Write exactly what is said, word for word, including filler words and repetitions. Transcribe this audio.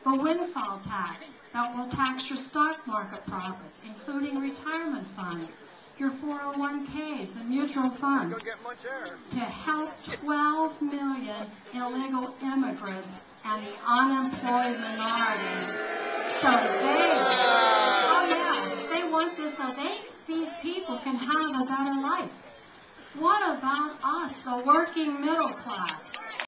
the windfall tax that will tax your stock market profits, including retirement funds, your four oh one Ks and mutual funds, to help twelve million illegal immigrants and the unemployed minorities. So they, oh yeah, they want this so they, these people can have a better life. What about us, the working middle class?